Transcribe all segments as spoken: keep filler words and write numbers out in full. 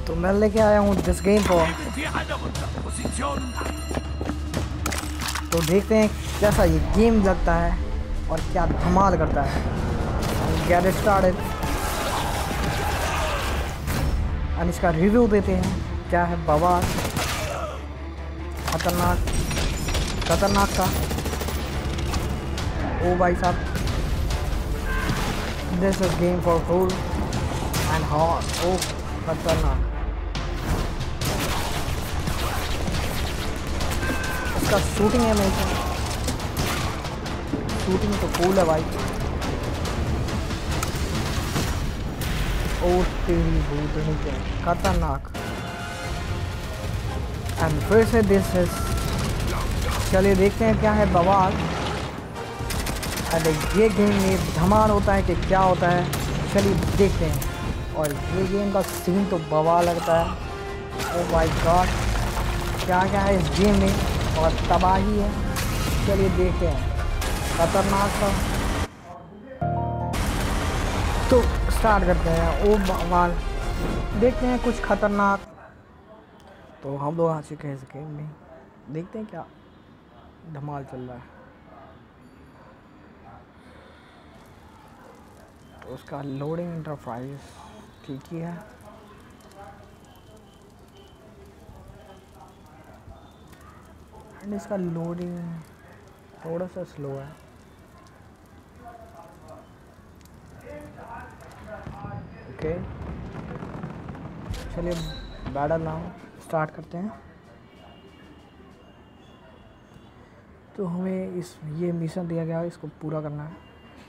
तो मैं लेके आया हूँ दिस गेम को, तो देखते हैं कैसा ये गेम लगता है और क्या धमाल करता है। गेट स्टार्टेड और इसका रिव्यू देते हैं क्या है। बवाल, खतरनाक खतरनाक का। ओ भाई साहब, this is game for fool and hot. ओ खतरनाक, इसका शूटिंग है, मेरे शूटिंग तो कूल है भाई। ओ तेरी भूतनी के खतरनाक। एंड फिर से दिस इज, चलिए देखते हैं क्या है बवाल। अरे ये गेम में धमाल होता है कि क्या होता है, चलिए देखते हैं। और ये गेम का सीन तो बवाल लगता है। ओ माय गॉड, क्या क्या है इस गेम में और तबाही है। चलिए देखते हैं खतरनाक का। तो स्टार्ट करते हैं। ओ बवाल, देखते हैं कुछ खतरनाक। तो हम लोग आ चुके हैं इस गेम में, देखते हैं क्या धमाल चल रहा है। तो उसका लोडिंग इंटरफेस ठीक ही है। एंड इसका लोडिंग थोड़ा सा स्लो है। ओके चलिए बैटल नाउ स्टार्ट करते हैं। तो हमें इस ये मिशन दिया गया है, इसको पूरा करना है।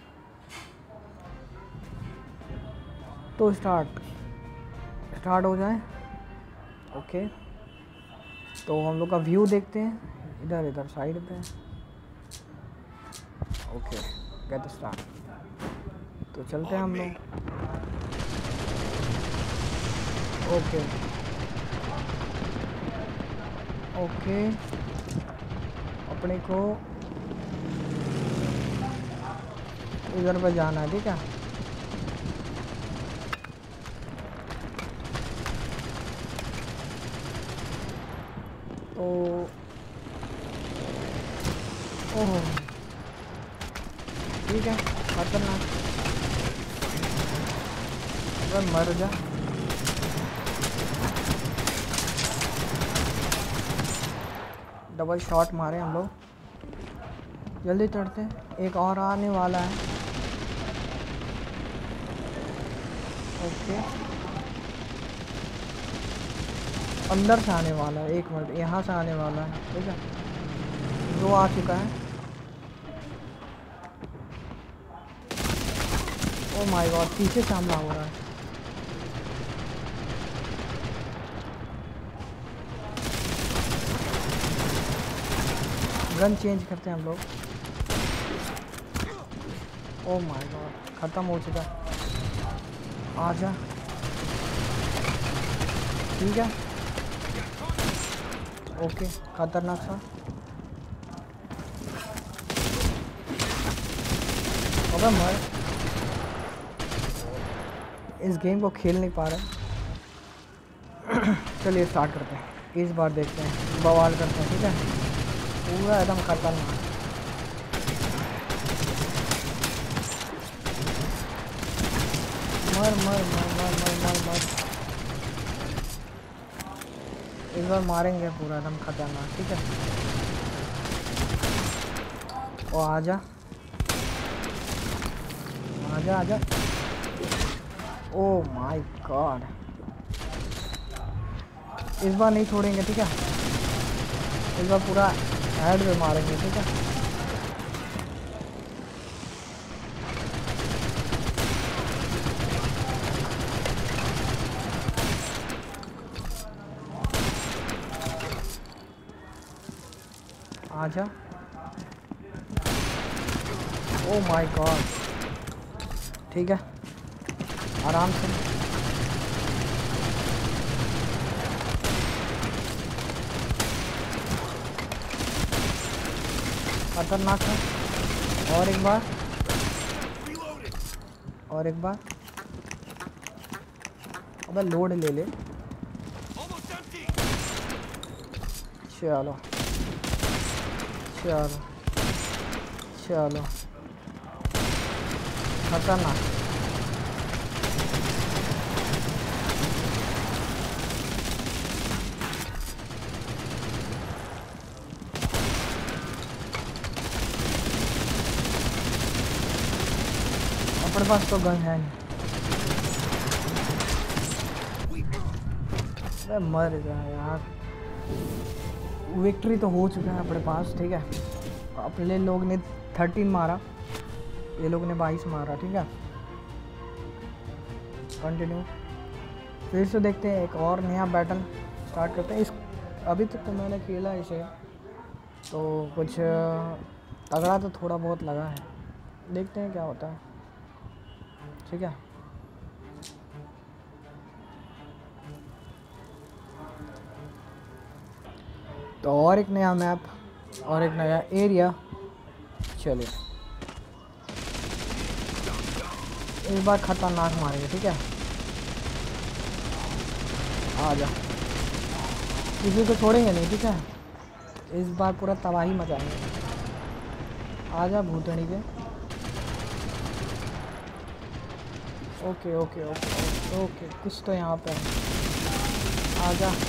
तो स्टार्ट स्टार्ट हो जाए। ओके तो हम लोग का व्यू देखते हैं, इधर इधर साइड पे। Okay get start. तो चलते हैं हम लोग। ओके ओके अपने को इधर पे जाना है, ठीक है। तो ओह ठीक है, खतरनाक। अगर मर जा। डबल शॉट मारे हम लोग, जल्दी चढ़ते हैं। एक और आने वाला है। ओके अंदर से आने वाला है, एक मिनट, यहाँ से आने वाला है, ठीक है। दो आ चुका है। ओ माय गॉड, पीछे से हमला हो रहा है। गन चेंज करते हैं हम लोग। ओ माय गॉड, ख़त्म हो चुका। आजा, ठीक है। ओके खतरनाक सा। अबे मर, इस गेम को खेल नहीं पा रहे। चलिए स्टार्ट करते हैं, इस बार देखते हैं, बवाल करते हैं, ठीक है। पूरा एकदम खतरनाक। मर मर मर मर मर मर मर। इस बार मारेंगे पूरा एकदम खतरनाक, ठीक है। ओ आजा आजा आजा। ओ माय गॉड, इस बार नहीं छोड़ेंगे, ठीक है। इस बार पूरा हेड पे मारेंगे, ठीक है। आजा। ओ माय गॉड, ठीक है, आराम से। खतरनाक है। और एक बार, और एक बार। अबे लोड ले ले। चलो चलो चलो, खतरनाक। अपने पास तो गन है नहीं। अरे मर गया यार। विक्ट्री तो हो चुका है अपने पास, ठीक है। अपने लोग ने थर्टीन मारा, ये लोग ने बाईस मारा, ठीक है। कंटिन्यू, फिर से देखते हैं, एक और नया बैटल स्टार्ट करते हैं। इस अभी तक तो मैंने खेला इसे, तो कुछ तगड़ा तो थोड़ा बहुत लगा है, देखते हैं क्या होता है, ठीक है। तो और एक नया मैप और एक नया एरिया, चलिए इस बार खतरनाक मारेंगे, ठीक है। आ जा, किसी को छोड़ेंगे नहीं, ठीक है। इस बार पूरा तबाही मचाएंगे। आ जा भूतनी के। ओके ओके ओके ओके, कुछ तो यहाँ पे है। आ जा,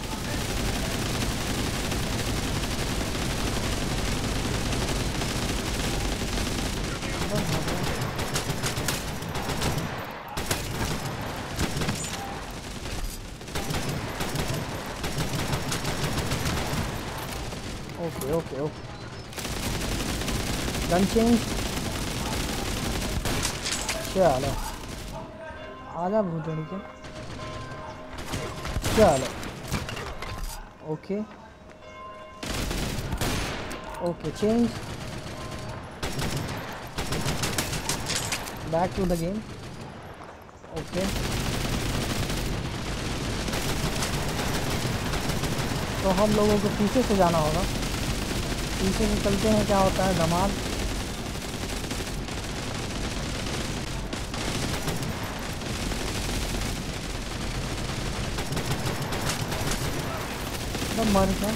okay okay okay, gun change. चलो आजा भूतनी के, चलो okay okay, change, back to the game. Okay, तो हम लोगों को पीछे से जाना होगा, पीछे से चलते हैं, क्या होता है धमाल। एकदम मर गया।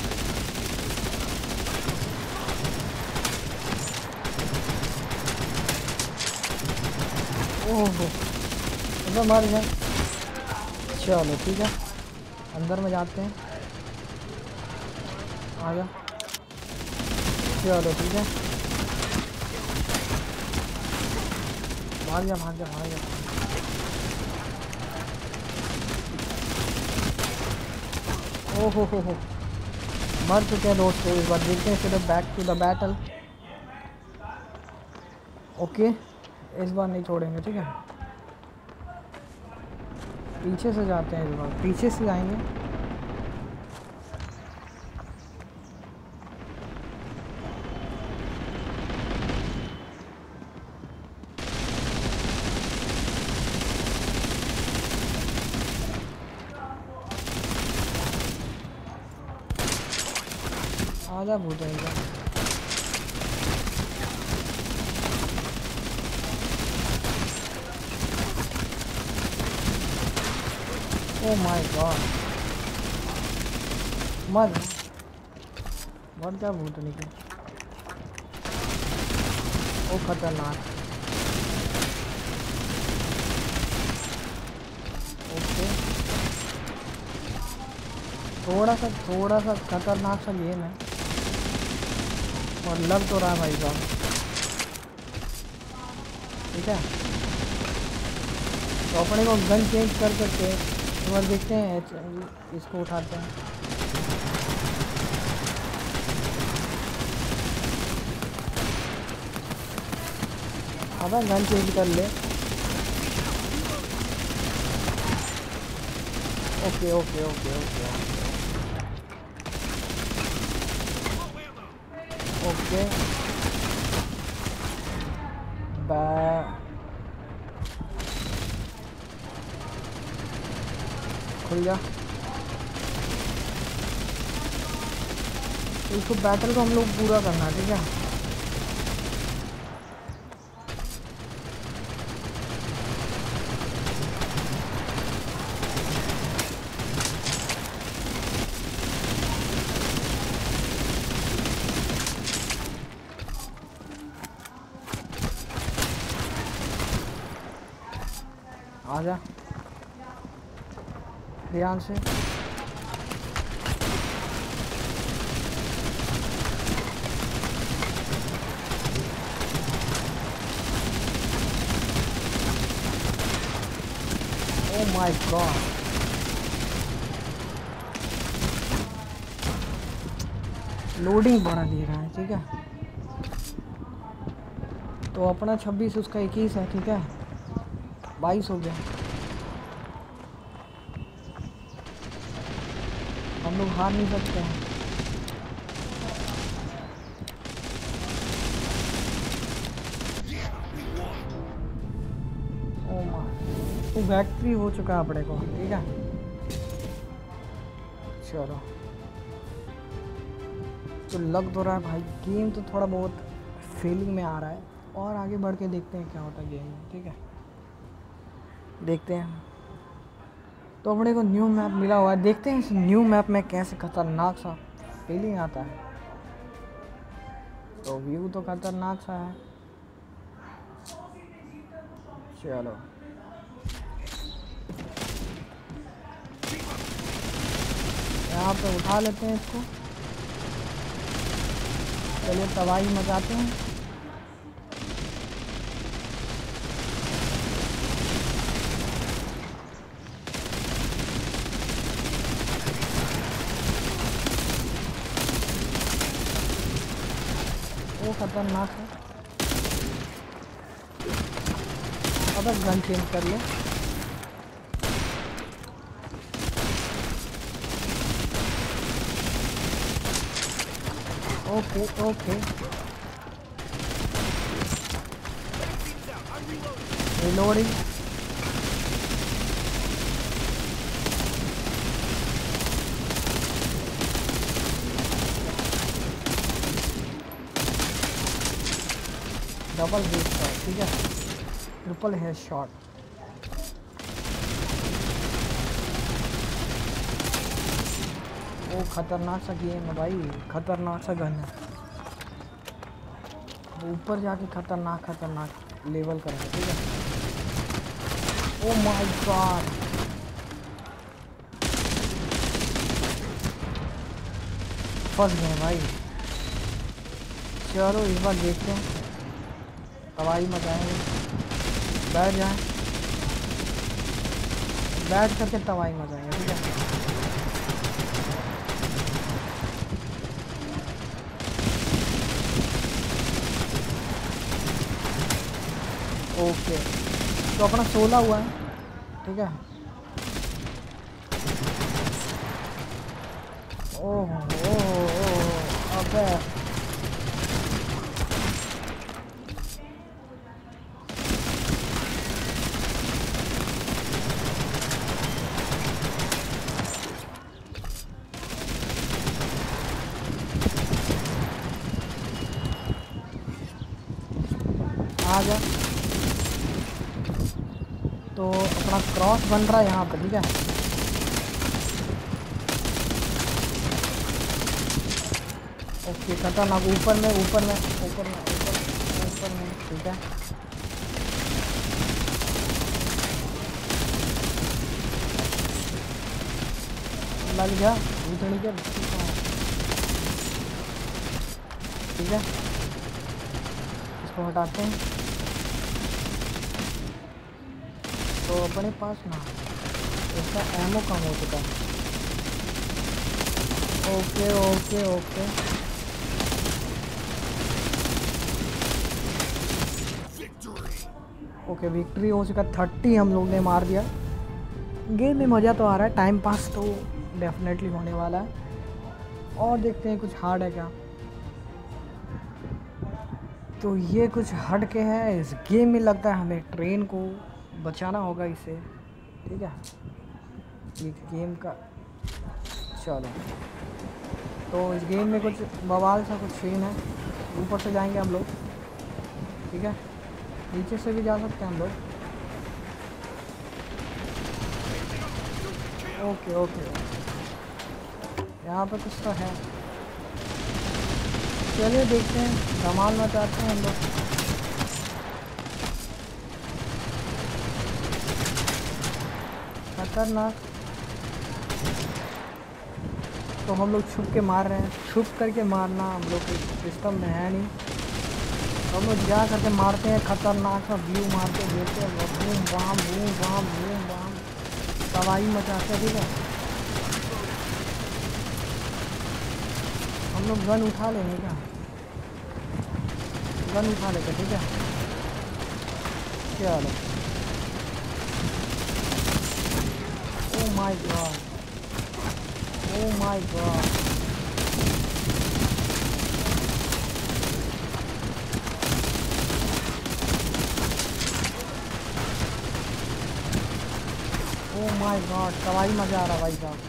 ओहो, एकदम मर गया। चलो ठीक है, अंदर में जाते हैं। आ जा, चलो ठीक है, भाग जा भाग जा भाग जा। ओहो हो हो, मर चुके हैं दोस्तों। इस बार देखते हैं फिर back to the battle. Okay, इस बार नहीं छोड़ेंगे, ठीक है। पीछे से जाते हैं, इस बार पीछे से जाएंगे। आजा भूतेगा। ओ माय गॉड, मर मर जा भूतनी के। ओ खतरनाक। ओके, थोड़ा सा थोड़ा सा खतरनाक सा गेम है और लग तो रहा है भाई साहब, ठीक है। तो अपने को गन चेंज कर करके एक बार देखते हैं, इसको उठाते हैं। अब गन चेंज कर ले। Okay okay okay okay okay, खुल जा। इसको बैटल को हम लोग पूरा करना है, ठीक है। आजा ध्यान से। ओ माय गॉड, लोडिंग बड़ा दे रहा है। ठीक है, तो अपना छब्बीस उसका इक्कीस है। ठीक है, बाईस हो गया। हम लोग हार नहीं सकते हैं। ओ माय, तो बैटरी हो चुका है अपने को। ठीक है, चलो। तो लग तो रहा है भाई गेम तो थोड़ा बहुत फीलिंग में आ रहा है, और आगे बढ़ के देखते हैं क्या होता है गेम में। ठीक है, देखते हैं। तो अपने को न्यू मैप मिला हुआ है, देखते हैं इस न्यू मैप में कैसे खतरनाक सा फीलिंग आता है। तो व्यू तो खतरनाक सा है। चलो, यहाँ पे उठा लेते हैं इसको। चलिए तबाही मचाते हैं। वो खतरनाक है। अब गन चेंज कर ले। Okay okay, reloading. Double head shot. ठीक है, ट्रिपल हेड शॉट। वो खतरनाक सा गेम है भाई, खतरनाक सा गन है। ऊपर जाके खतरनाक खतरनाक लेवल करेंगे। ठीक है, ओ माय गॉड, फंस गए भाई। चलो इस बार देखते हैं, तबाही मचाएंगे। बैठ जाए, बैठ करके तबाही मचाएंगे। ठीक है, ओके। तो अपना सोलह हुआ है। ठीक है, ओह ओह ओह, अबे आ गया। तो अपना क्रॉस बन रहा है यहाँ पे। ठीक है, ओके खतरनाक। ऊपर में ऊपर में ऊपर में ऊपर ऊपर में। ठीक है, लग गया भूतनी के। ठीक है, इसको हटाते हैं। तो अपने पास ना इसका एमो कम हो चुका है। Okay okay okay, okay victory हो चुका। थर्टी हम लोग ने मार दिया। गेम में मज़ा तो आ रहा है, टाइम पास तो डेफिनेटली होने वाला है। और देखते हैं कुछ हार्ड है क्या। तो ये कुछ हट के है इस गेम में। लगता है हमें ट्रेन को बचाना होगा इसे। ठीक है, ये गेम का। चलो, तो इस गेम में कुछ बवाल सा कुछ सीन है। ऊपर से जाएंगे हम लोग। ठीक है, नीचे से भी जा सकते हैं हम लोग। ओके ओके, यहाँ पे कुछ तो है। चलिए देखते हैं, धमाल मचाते हैं हम लोग। खतरनाक। तो हम लोग छुप के मार रहे हैं, छुप करके मारना हम लोग के सिस्टम में है नहीं। हम लोग जा करके मारते हैं, खतरनाक सा व्यू मारते देते हैं, boom bam boom bam boom bam तबाही मचाते हैं। ठीक है, हम लोग गन उठा लेंगे क्या? गन उठा लेते, ठीक है। चलो, oh my god, oh my god, oh my god, तबाही मजा आ रहा भाई साहब।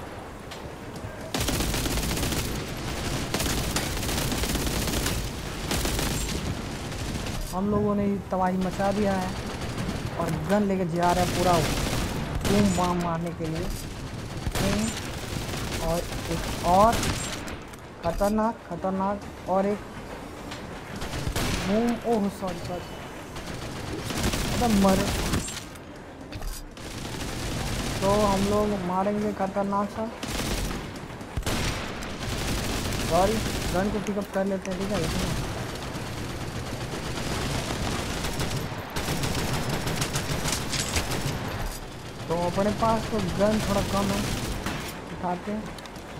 हम लोगों ने तबाही मचा दिया है और गन लेके जा रहे हैं पूरा बूम बाम मारने के लिए। और एक और खतरनाक खतरनाक और एक बूम। ओह सॉरी सॉरी, मतलब मर। तो हम लोग मारेंगे खतरनाक सा। सॉरी, गन को पिकअप कर लेते हैं, ठीक है। इसमें तो अपने पास तो गन थोड़ा कम है, उठाते हैं।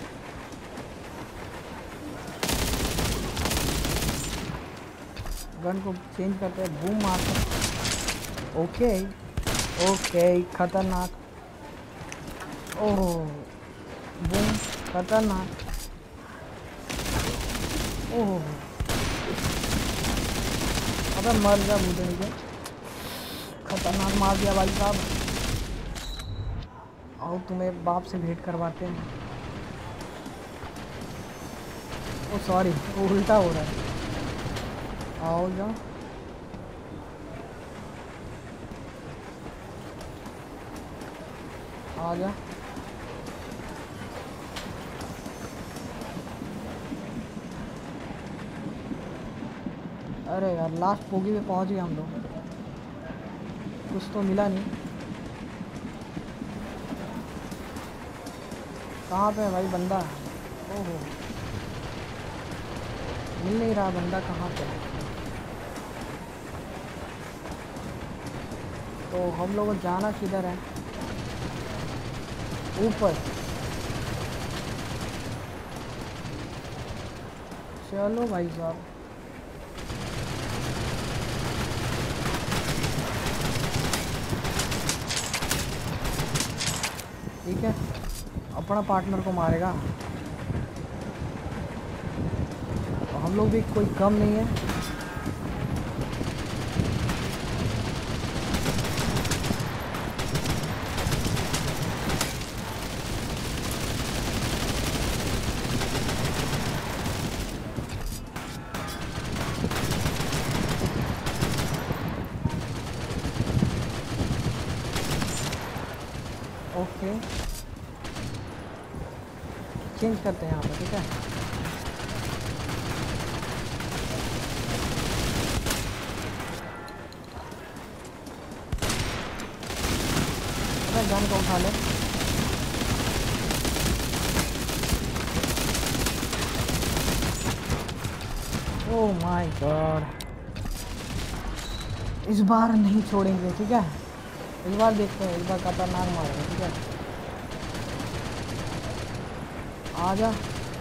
गन को चेंज करते हैं, बूम मारते हैं। ओके ओके, खतरनाक। ओह बूम, खतरनाक। ओह अबे मर जा मुझे, मुझे खतरनाक मार दिया भाई साहब। आओ तुम्हें बाप से भेंट करवाते हैं। ओ सॉरी, वो उल्टा हो रहा है। आओ जाओ, आ जा। अरे यार, लास्ट पोगी पे पहुंच गए हम लोग, कुछ तो मिला नहीं। कहाँ पे है भाई बंदा? ओहो, मिल नहीं रहा बंदा, कहाँ पे है? तो हम लोगों को जाना किधर है? ऊपर। चलो भाई साहब, ठीक है। अपना पार्टनर को मारेगा, तो हम लोग भी कोई कम नहीं है। ओके, चेंज करते हैं यहाँ पर, ठीक है। गन को उठा ले। ओह माय गॉड, इस बार नहीं छोड़ेंगे, ठीक है। इस बार देखते हैं, इस बार खतरनाक मारेंगे, ठीक है। आ जा।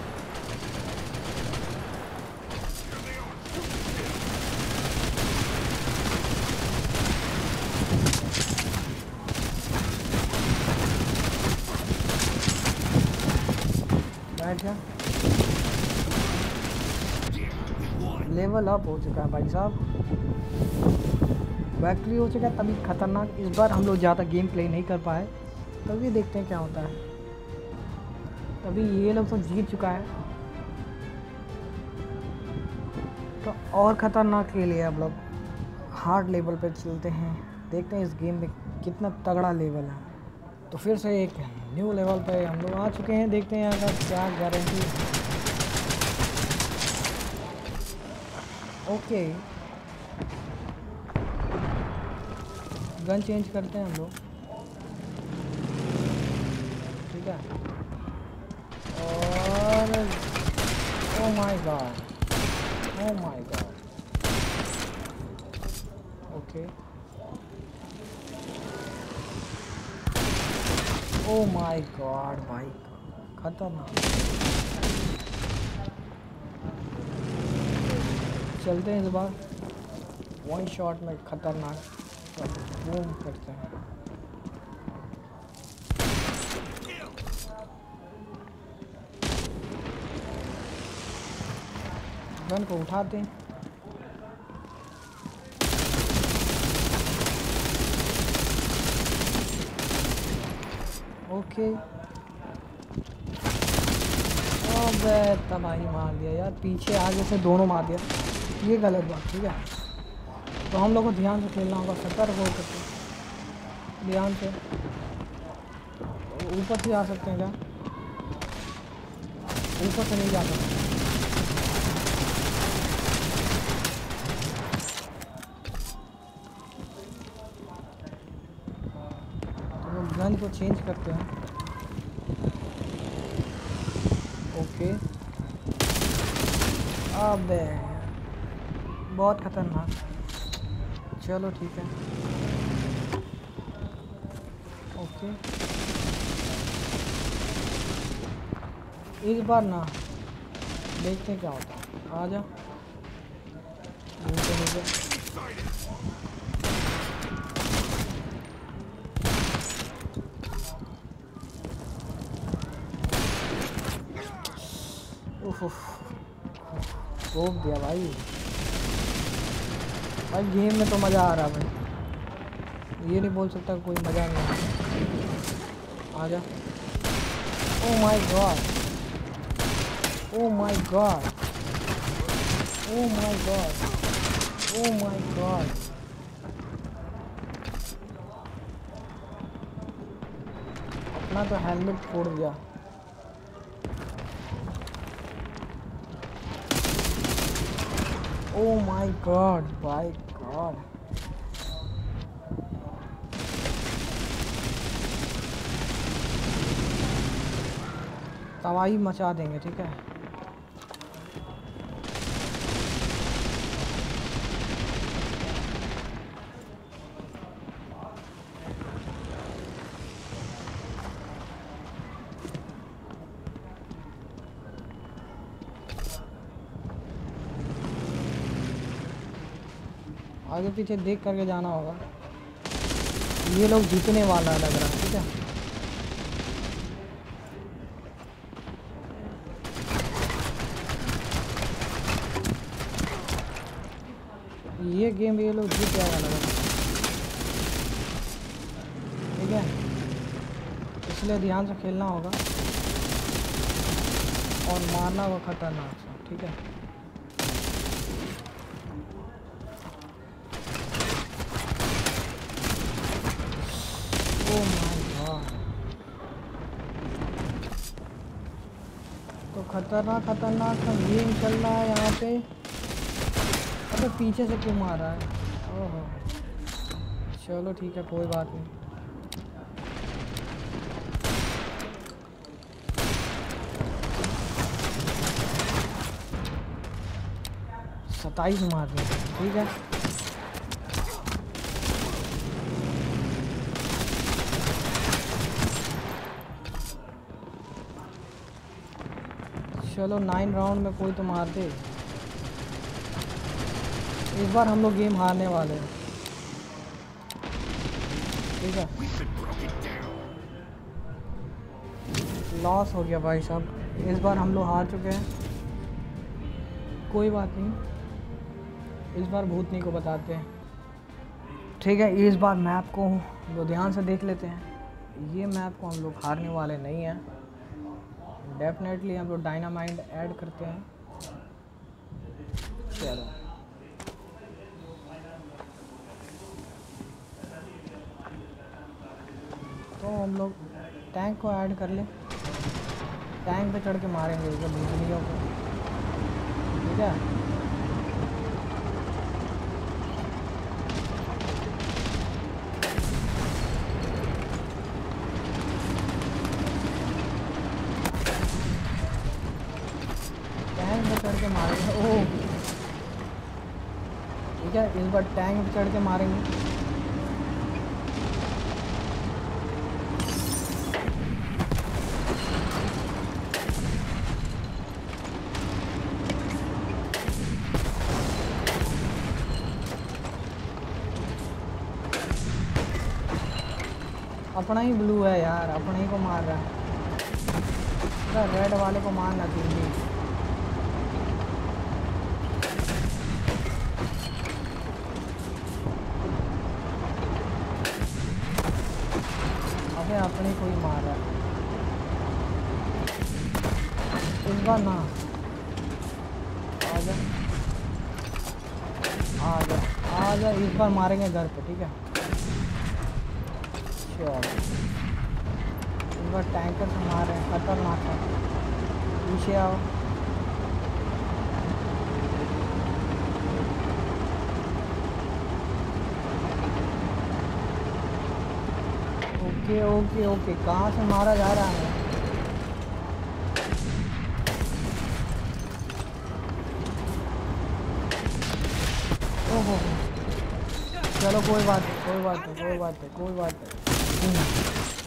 बैठ जा। लेवल अप हो चुका है भाई साहब, बैटरी हो चुका है। तभी खतरनाक, इस बार हम लोग ज़्यादा गेम प्ले नहीं कर पाए, तभी देखते हैं क्या होता है। तभी ये लोग तो जीत चुका है, तो और ख़तरनाक के लिए अब लोग हार्ड लेवल पे चलते हैं, देखते हैं इस गेम में कितना तगड़ा लेवल है। तो फिर से एक न्यू लेवल पे हम लोग आ चुके हैं, देखते हैं अगर क्या गारंटी। ओके, गन चेंज करते हैं हम लोग। है। और oh my god, oh my god, okay, oh my god भाई खतरनाक। चलते हैं इस बार वन शॉट में खतरनाक बूम करते हैं। गन को उठाते हैं। ओके, अबे तबाही मार दिया यार, पीछे आगे से दोनों मार दिया, ये गलत बात। ठीक है, तो हम लोग को ध्यान से खेलना होगा, सतर्क हो सकते ध्यान से। ऊपर से आ सकते हैं क्या? ऊपर से नहीं जा सकते। तो गन को चेंज करते हैं। ओके, अबे बहुत खतरनाक। चलो ठीक है, ओके, इस बार ना देखते क्या होता है। आ जा नीचे नीचे। उफ रोक दिया भाई। भाई गेम में तो मज़ा आ रहा है भाई, ये नहीं बोल सकता कोई मज़ा नहीं आ। जा। Oh my god, oh my god, oh my god, oh my god. अपना तो हेलमेट फोड़ दिया। Oh my god, by god. तबाही मचा देंगे। ठीक है, आगे पीछे देख करके जाना होगा। ये लोग जीतने वाला लग रहा है। ठीक है, ये गेम ये लोग जीत जाएगा लग रहा है। ठीक है, इसलिए ध्यान से खेलना होगा और मारना होगा खतरनाक सा। ठीक है, ओ माय गॉड, तो खतरनाक खतरनाक सा गेम चल रहा है यहाँ पे। अबे पीछे से क्यों मार रहा है? ओहो, चलो ठीक है, कोई बात नहीं। सताईस मार रहे हैं। ठीक है, चलो नाइन राउंड में कोई तो मार दे। इस बार हम लोग गेम हारने वाले हैं। ठीक है, लॉस हो गया भाई साहब, इस बार हम लोग हार चुके हैं। कोई बात नहीं, इस बार भूतनी को बताते हैं। ठीक है, इस बार मैप को वो ध्यान से देख लेते हैं। ये मैप को हम लोग हारने वाले नहीं हैं। डेफिनेटली हम लोग डायनामाइट ऐड करते हैं। चलो तो हम लोग टैंक को ऐड कर लें। टैंक पे चढ़ के मारेंगे जब बिजलियों को। ठीक है, इस बार टैंक पे चढ़ के मारेंगे। अपना ही ब्लू है यार, अपने ही को मार रहा है। रेड वाले को मारना चाहिए। अबे अपने को ही मार रहा है इस बार ना। आजा आजा आजा, इस बार मारेंगे घर पे, ठीक है। चलो इस बार टैंकर से मार रहे हैं, खतरनाक है। पीछे आओ। ओके ओके ओके, कहाँ से मारा जा रहा है? ओहो, चलो कोई बात नहीं, कोई बात नहीं, कोई बात नहीं, कोई बात नहीं।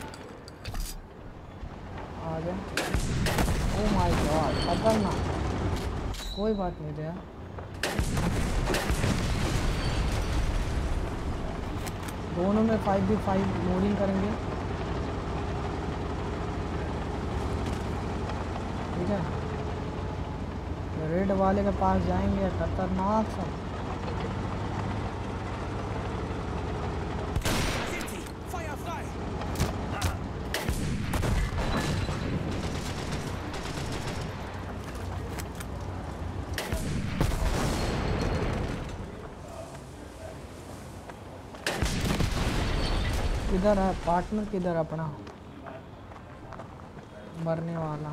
आ गया। ओह माय गॉड, खतरनाक। कोई बात नहीं दया। दोनों में फाइव बी फाइव लोडिंग करेंगे, ठीक है। रेड वाले के पास जाएंगे, खतरनाक सा। किधर है पार्टनर, किधर अपना मरने वाला?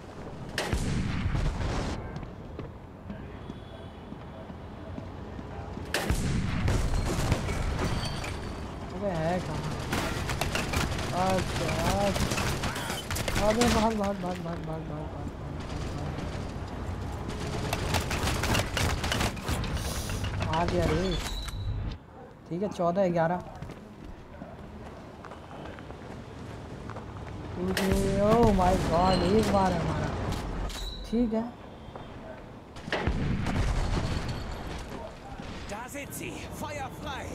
अबे है कहाँ? अच्छा अच्छा, अबे भाग भाग भाग भाग भाग भाग भाग। आ गया रे, ठीक है। चौदह ग्यारह। ओह माय गॉड, एक बार है हमारा, ठीक है। Da sind sie, Feuer frei.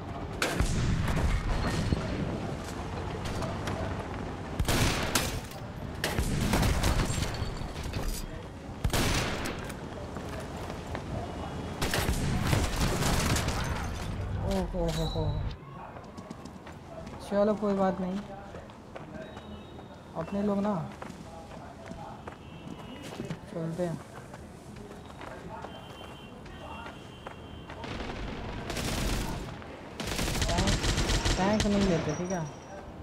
ओह हो हो, चलो कोई बात नहीं। अपने लोग ना चलते हैं। टैंक टैंक नहीं लेते, ठीक है।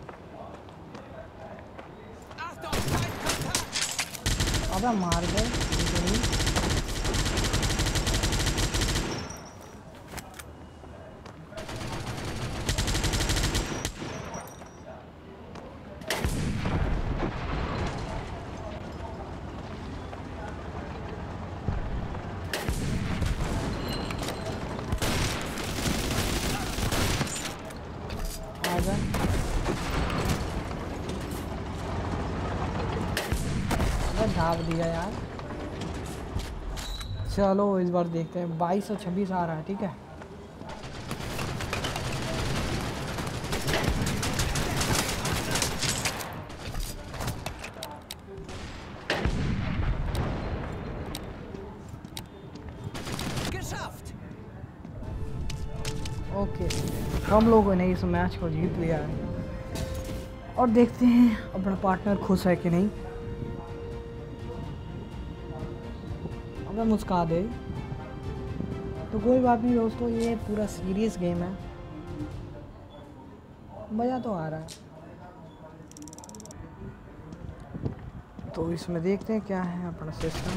अबे मार दे। ढाप दिया यार। चलो इस बार देखते हैं। बाईस सौ छब्बीस आ रहा है, ठीक है। ओके, हम लोगों ने इस मैच को जीत लिया है और देखते हैं अपना पार्टनर खुश है कि नहीं। अगर मुस्का दे तो कोई बात नहीं दोस्तों, ये पूरा सीरियस गेम है, मज़ा तो आ रहा है। तो इसमें देखते हैं क्या है अपना सिस्टम।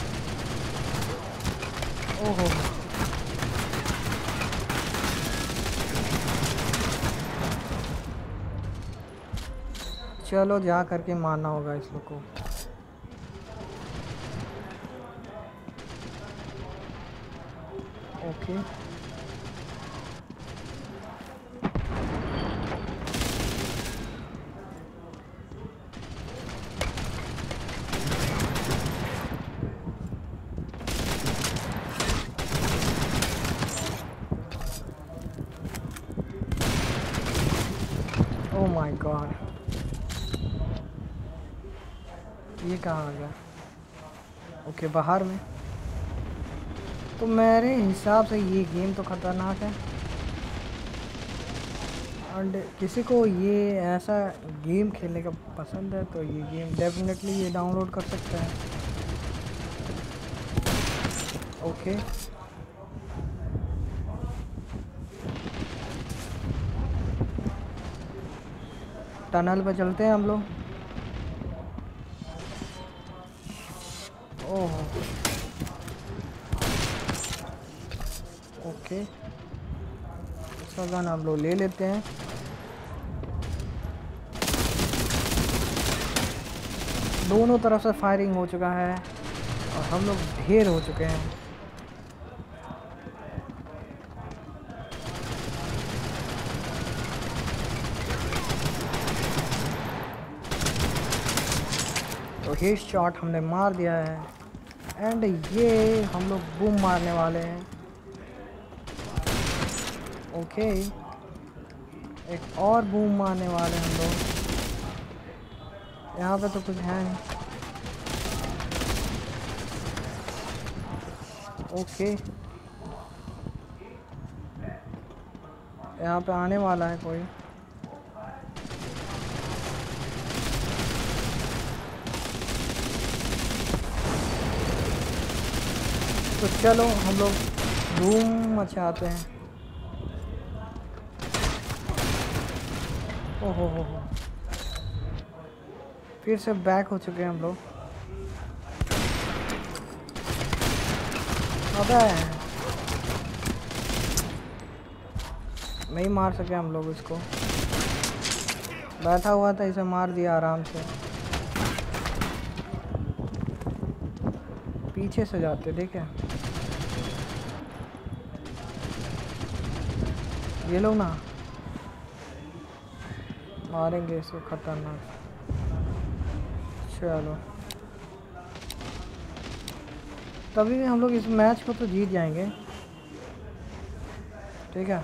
ओहो, चलो जा करके मारना होगा इस लोग को। ओके ओह माय गॉड, ये कहाँ आ गया? ओके बाहर में। तो मेरे हिसाब से ये गेम तो ख़तरनाक है, एंड किसी को ये ऐसा गेम खेलने का पसंद है तो ये गेम डेफिनेटली ये डाउनलोड कर सकते हैं। ओके टनल पे चलते हैं हम लोग। ओह ओके, इसका गन हम लोग ले लेते हैं। दोनों तरफ से फायरिंग हो चुका है और हम लोग ढेर हो चुके हैं। तो हेड शॉट हमने मार दिया है, एंड ये हम लोग बूम मारने वाले हैं। ओके एक और बूम मारने वाले हैं हम लोग। यहाँ पे तो कुछ है नहीं। ओके यहाँ पे आने वाला है कोई। तो चलो हम लोग धूम मचाते हैं। ओहो हो हो, फिर से बैक हो चुके हैं हम लोग। अबे नहीं मार सके हम लोग इसको, बैठा हुआ था, इसे मार दिया आराम से। पीछे से जाते देखे ये लोग ना, मारेंगे इसको खतरनाक। चलो तभी भी हम लोग इस मैच को तो जीत जाएंगे, ठीक है।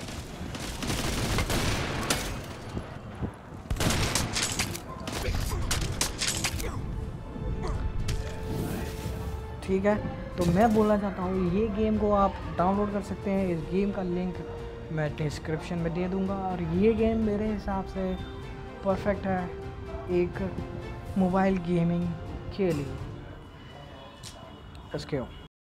ठीक है, तो मैं बोलना चाहता हूँ ये गेम को आप डाउनलोड कर सकते हैं। इस गेम का लिंक मैं डिस्क्रिप्शन में दे दूँगा, और ये गेम मेरे हिसाब से परफेक्ट है एक मोबाइल गेमिंग के लिए। इसके